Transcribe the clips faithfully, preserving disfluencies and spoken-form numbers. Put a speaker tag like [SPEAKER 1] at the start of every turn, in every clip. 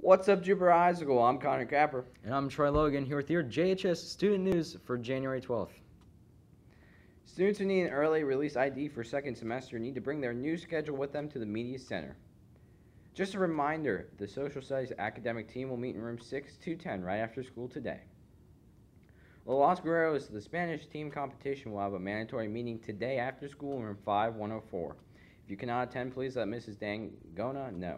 [SPEAKER 1] What's up, Jupiter High School? I'm Connor Capper.
[SPEAKER 2] And I'm Troy Logan here with your J H S Student News for January twelfth.
[SPEAKER 1] Students who need an early release I D for second semester need to bring their new schedule with them to the Media Center. Just a reminder, the Social Studies academic team will meet in room six two ten right after school today. Los Guerreros, the Spanish team competition, will have a mandatory meeting today after school in room five one oh four. If you cannot attend, please let Missus Dangona know.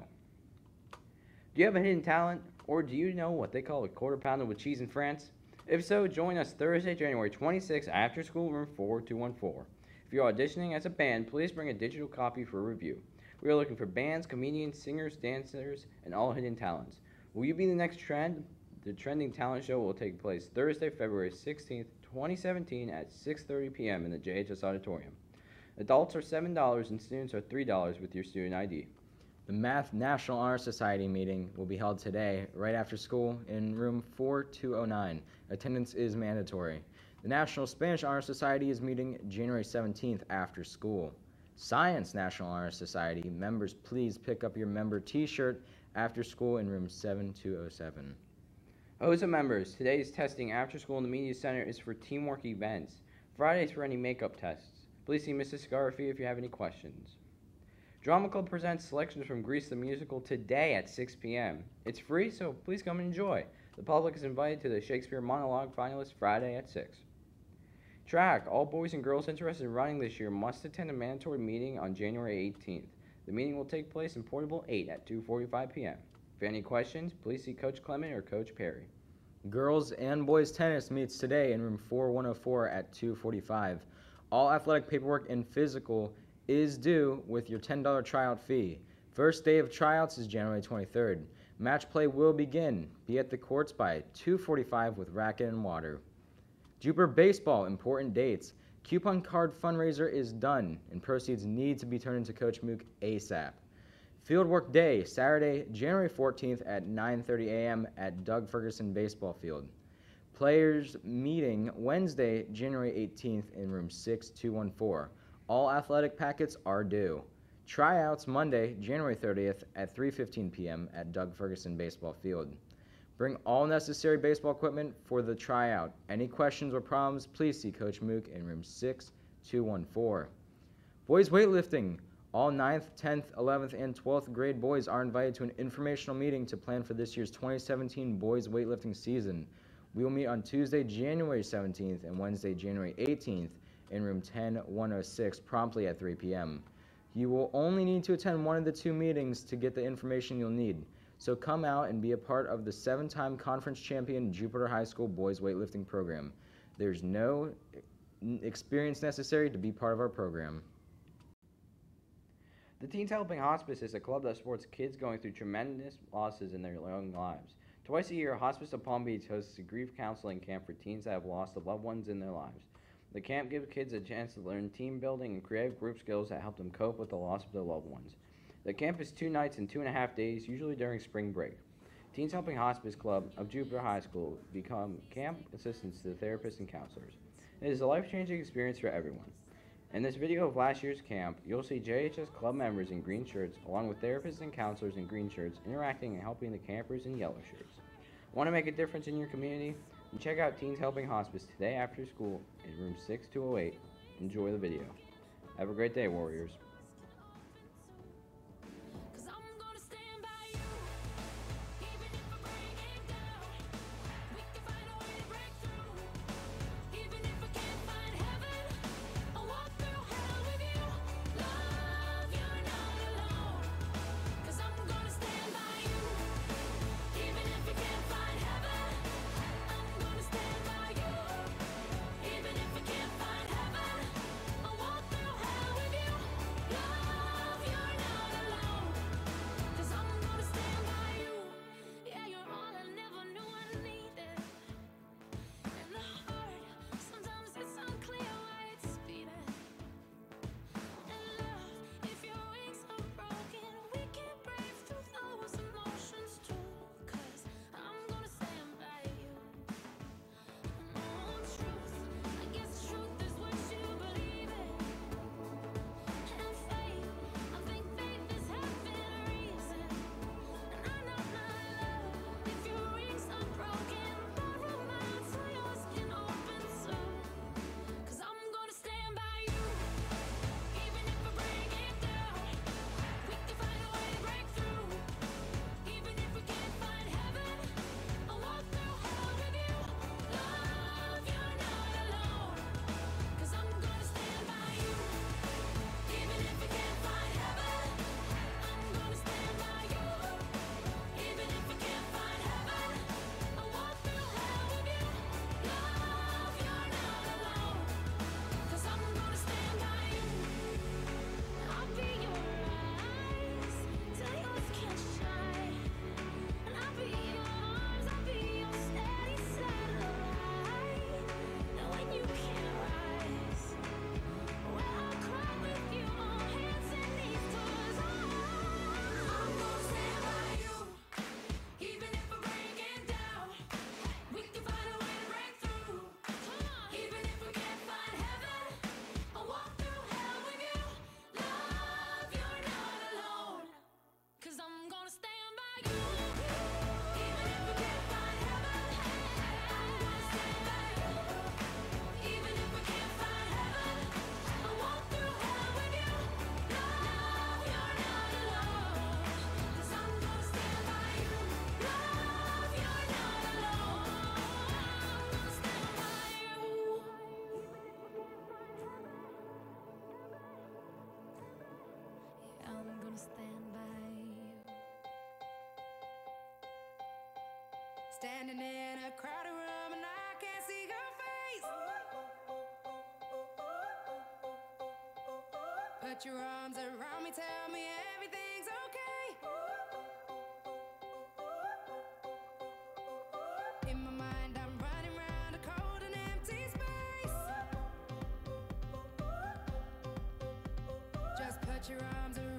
[SPEAKER 1] Do you have a hidden talent, or do you know what they call a quarter pounder with cheese in France? If so, join us Thursday, January twenty-sixth, after school, room four two one four. If you're auditioning as a band, please bring a digital copy for review. We are looking for bands, comedians, singers, dancers, and all hidden talents. Will you be the next trend? The Trending Talent Show will take place Thursday, February sixteenth, twenty seventeen at six thirty p m in the J H S Auditorium. Adults are seven dollars and students are three dollars with your student I D.
[SPEAKER 2] The Math National Honor Society meeting will be held today, right after school, in room four two oh nine. Attendance is mandatory. The National Spanish Honor Society is meeting January seventeenth after school. Science National Honor Society members, please pick up your member t-shirt after school in room seven two oh seven.
[SPEAKER 1] O S A members, today's testing after school in the Media Center is for teamwork events. Fridays for any makeup tests. Please see Missus Scarfi if you have any questions. Drama Club presents selections from Grease the Musical today at six p m It's free, so please come and enjoy. The public is invited to the Shakespeare Monologue finalists Friday at six. Track, all boys and girls interested in running this year must attend a mandatory meeting on January eighteenth. The meeting will take place in Portable eight at two forty-five p m If you have any questions, please see Coach Clement or Coach Perry.
[SPEAKER 2] Girls and boys tennis meets today in room four one oh four at two forty-five. All athletic paperwork and physical is due with your ten dollar tryout fee. First day of tryouts is January twenty-third. Match play will begin. Be at the courts by two forty-five with racket and water. Jupiter Baseball, important dates. Coupon card fundraiser is done, and proceeds need to be turned into Coach Mook ASAP. Fieldwork Day, Saturday, January fourteenth at nine thirty a m at Doug Ferguson Baseball Field. Players meeting Wednesday, January eighteenth in room six two one four. All athletic packets are due. Tryouts Monday, January thirtieth at three fifteen p m at Doug Ferguson Baseball Field. Bring all necessary baseball equipment for the tryout. Any questions or problems, please see Coach Mook in room six two one four. Boys weightlifting. All ninth, tenth, eleventh, and twelfth grade boys are invited to an informational meeting to plan for this year's twenty seventeen boys weightlifting season. We will meet on Tuesday, January seventeenth and Wednesday, January eighteenth in room ten one oh six promptly at three p m You will only need to attend one of the two meetings to get the information you'll need. So come out and be a part of the seven-time conference champion Jupiter High School boys weightlifting program. There's no experience necessary to be part of our program.
[SPEAKER 1] The Teens Helping Hospice is a club that supports kids going through tremendous losses in their young lives. Twice a year, Hospice of Palm Beach hosts a grief counseling camp for teens that have lost loved ones in their lives. The camp gives kids a chance to learn team building and creative group skills that help them cope with the loss of their loved ones. The camp is two nights and two and a half days, usually during spring break. Teens Helping Hospice Club of Jupiter High School become camp assistants to the therapists and counselors. It is a life-changing experience for everyone. In this video of last year's camp, you'll see J H S club members in green shirts, along with therapists and counselors in green shirts, interacting and helping the campers in yellow shirts. Want to make a difference in your community? And check out Teens Helping Hospice today after school in room six two oh eight. Enjoy the video. Have a great day, Warriors.
[SPEAKER 3] Standing in a crowded room and I can't see your face. Put your arms around me, tell me everything's okay. In my mind I'm running round a cold and empty space. Just put your arms around